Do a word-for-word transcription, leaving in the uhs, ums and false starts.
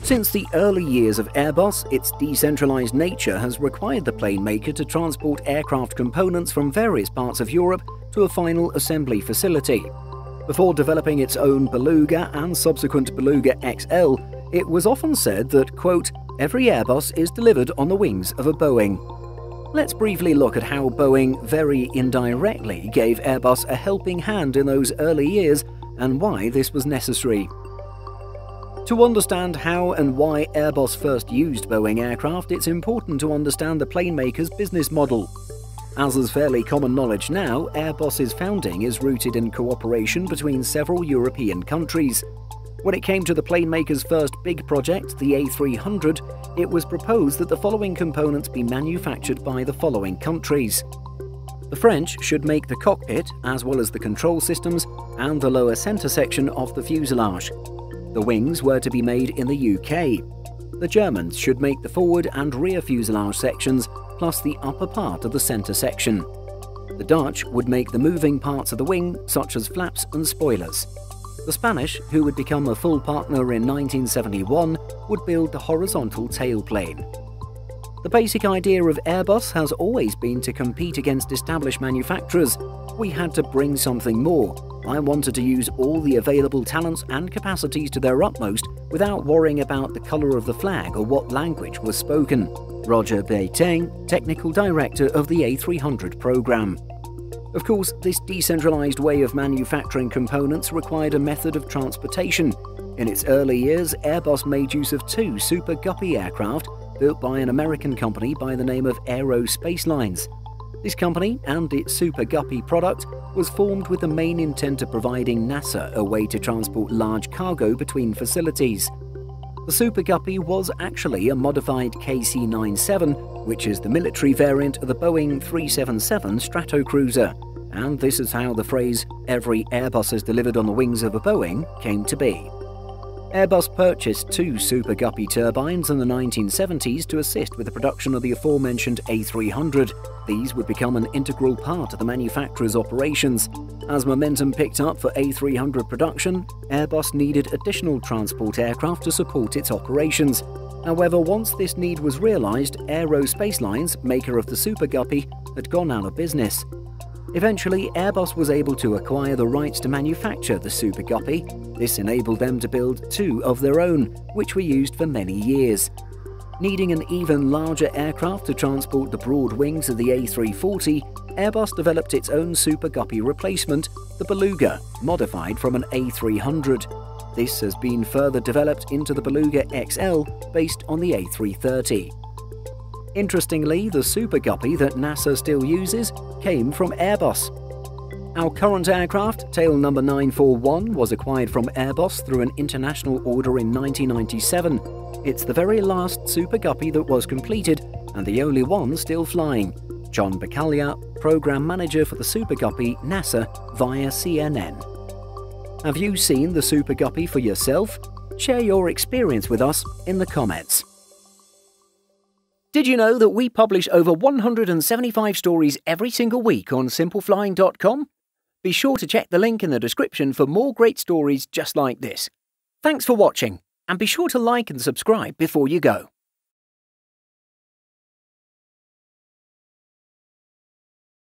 Since the early years of Airbus, its decentralized nature has required the plane maker to transport aircraft components from various parts of Europe to a final assembly facility. Before developing its own Beluga and subsequent Beluga X L, it was often said that, quote, every Airbus is delivered on the wings of a Boeing. Let's briefly look at how Boeing very indirectly gave Airbus a helping hand in those early years and why this was necessary. To understand how and why Airbus first used Boeing aircraft, it's important to understand the plane maker's business model. As is fairly common knowledge now, Airbus's founding is rooted in cooperation between several European countries. When it came to the plane maker's first big project, the A three hundred, it was proposed that the following components be manufactured by the following countries. The French should make the cockpit, as well as the control systems, and the lower centre section of the fuselage. The wings were to be made in the U K. The Germans should make the forward and rear fuselage sections, plus the upper part of the centre section. The Dutch would make the moving parts of the wing, such as flaps and spoilers. The Spanish, who would become a full partner in nineteen seventy-one, would build the horizontal tailplane. The basic idea of Airbus has always been to compete against established manufacturers. We had to bring something more. I wanted to use all the available talents and capacities to their utmost without worrying about the colour of the flag or what language was spoken. Roger Beiteng, Technical Director of the A three hundred program. Of course, this decentralized way of manufacturing components required a method of transportation. In its early years, Airbus made use of two Super Guppy aircraft built by an American company by the name of Aero Spacelines. This company and its Super Guppy product was formed with the main intent of providing NASA a way to transport large cargo between facilities. The Super Guppy was actually a modified K C ninety-seven, which is the military variant of the Boeing three seventy-seven Stratocruiser, and this is how the phrase, every Airbus is delivered on the wings of a Boeing, came to be. Airbus purchased two Super Guppy turbines in the nineteen seventies to assist with the production of the aforementioned A three hundred. These would become an integral part of the manufacturer's operations. As momentum picked up for A three hundred production, Airbus needed additional transport aircraft to support its operations. However, once this need was realized, Aero Spacelines, maker of the Super Guppy, had gone out of business. Eventually, Airbus was able to acquire the rights to manufacture the Super Guppy. This enabled them to build two of their own, which were used for many years. Needing an even larger aircraft to transport the broad wings of the A three forty, Airbus developed its own Super Guppy replacement, the Beluga, modified from an A three hundred. This has been further developed into the Beluga X L, based on the A three thirty. Interestingly, the Super Guppy that NASA still uses came from Airbus. Our current aircraft, tail number nine four one, was acquired from Airbus through an international order in nineteen ninety-seven. It's the very last Super Guppy that was completed, and the only one still flying. John Bacaglia, Program Manager for the Super Guppy, NASA, via C N N. Have you seen the Super Guppy for yourself? Share your experience with us in the comments. Did you know that we publish over one hundred seventy-five stories every single week on simple flying dot com? Be sure to check the link in the description for more great stories just like this. Thanks for watching, and be sure to like and subscribe before you go.